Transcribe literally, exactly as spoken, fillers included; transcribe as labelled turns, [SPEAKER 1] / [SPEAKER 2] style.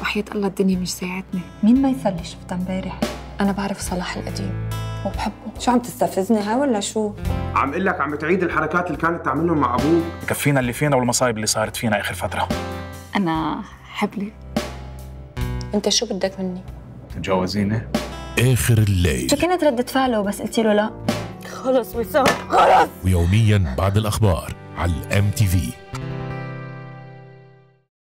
[SPEAKER 1] وحياة الله الدنيا مش ساعدتني.
[SPEAKER 2] مين ما يسلي شفتها امبارح؟
[SPEAKER 1] أنا بعرف صلاح القديم وبحبه.
[SPEAKER 2] شو عم تستفزني ها ولا شو؟
[SPEAKER 3] عم اقول لك عم تعيد الحركات اللي كانت تعملهم مع ابوك.
[SPEAKER 4] كفينا اللي فينا والمصايب اللي صارت فينا آخر فترة.
[SPEAKER 1] أنا حبلي.
[SPEAKER 2] أنت شو بدك مني؟
[SPEAKER 4] تتجوزيني؟
[SPEAKER 5] آخر الليل.
[SPEAKER 2] شو كانت ردة فعله بس قلتي له لا؟
[SPEAKER 1] خلص وسام خلص.
[SPEAKER 5] ويوميا بعد الأخبار على الام تي في.